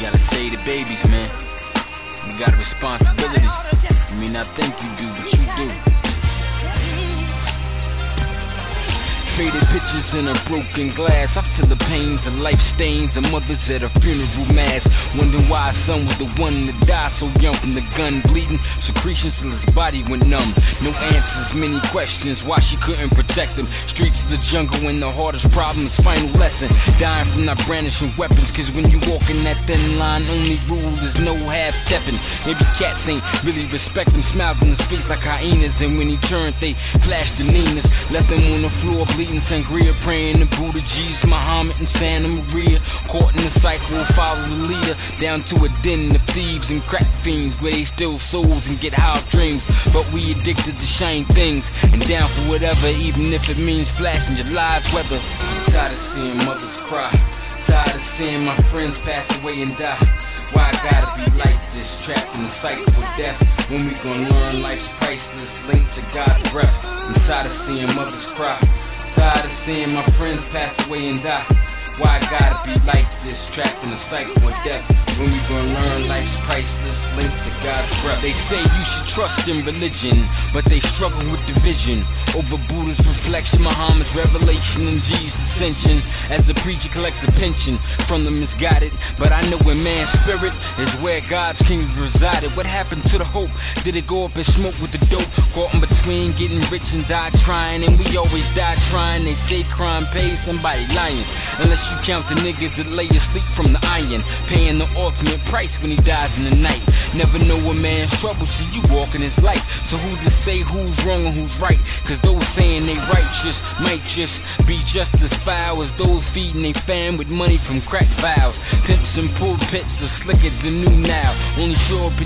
Gotta say the babies, man. You got a responsibility. You may not think you do, but you do. Faded pictures in a broken glass. I feel the pains and life stains of mothers at a funeral mass, wondering why his son was the one to die so young from the gun, bleeding secretions till his body went numb. No answers, many questions, why she couldn't protect him. Streets of the jungle when the hardest problem is final lesson. Dying from not brandishing weapons, cause when you walk in that thin line, only rule is no half-stepping. Maybe cats ain't really respect him, smiled in his face like hyenas, and when he turned they flashed the Ninas, left him on the floor bleeding sangria, praying to Buddha, Jesus, Muhammad, and Santa Maria. Caught in the cycle, follow the leader down to a den of thieves and crack fiends where they steal souls and get high dreams. But we addicted to shiny things and down for whatever, even if it means flashing your lives weather. Tired of seeing mothers cry, tired of seeing my friends pass away and die. Why I gotta be like this, trapped in the cycle of death? When we gon' learn life's priceless, linked to God's breath. I'm tired of seeing mothers cry, tired of seeing my friends pass away and die. Why I gotta be like this, trapped in a cycle of death? When we gon' learn life's priceless, linked to God's breath. They say you should trust in religion, but they struggle with division over Buddha's reflection, Muhammad's revelation, and Jesus' ascension. As the preacher collects a pension from the misguided, but I know in man's spirit is where God's kingdom resided. What happened to the hope? Did it go up in smoke with the dope? Caught in between getting rich and die trying, and we always die trying. They say crime pays, somebody lying. Unless you count the niggas that lay asleep from the iron, paying the ultimate price when he dies in the night. Never know a man's trouble till you walk in his life. So who's to say who's wrong and who's right? Cause those saying they righteous might just be just as foul as those feeding they fam with money from crack vials. Pimps and pulpits are slicker than new now. Only sure